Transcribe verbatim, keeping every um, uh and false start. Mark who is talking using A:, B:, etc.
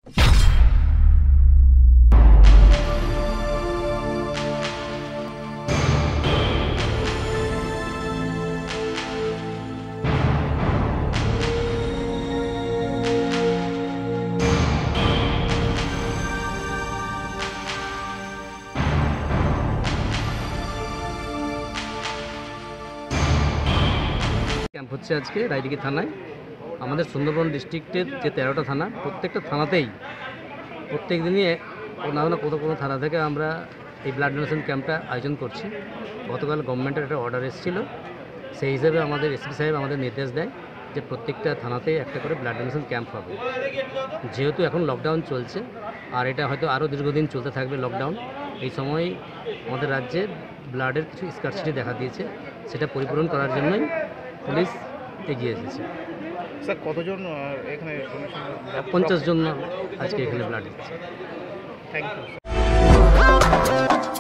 A: Camp হচ্ছে আজকে রায়দিঘি থানায়। আমাদের সুন্দরবন ডিস্ট্রিক্টের যে তেরোটা থানা, প্রত্যেকটা থানাতেই প্রত্যেক দিনই না না কোথাও কোনো থানা থেকে আমরা এই ব্লাড ডোনেশন ক্যাম্পটা আয়োজন করছি। গতকাল গভর্নমেন্টের একটা অর্ডার এসেছিল, সেই হিসেবে আমাদের এসপি সাহেব আমাদের নির্দেশ দেয় যে প্রত্যেকটা থানাতেই একটা করে ব্লাড ডোনেশন ক্যাম্প হবে। যেহেতু এখন লকডাউন চলছে আর এটা হয়তো আরও দীর্ঘদিন চলতে থাকবে লকডাউন, এই সময় আমাদের রাজ্যে ব্লাডের কিছু স্কারসিটি দেখা দিয়েছে, সেটা পরিপূরণ করার জন্যই পুলিশ এগিয়ে এসেছে।
B: স্যার কতজন এখানে
A: পঞ্চাশ জন আজকে এখানে ব্লাড দিচ্ছে।
B: Thank you.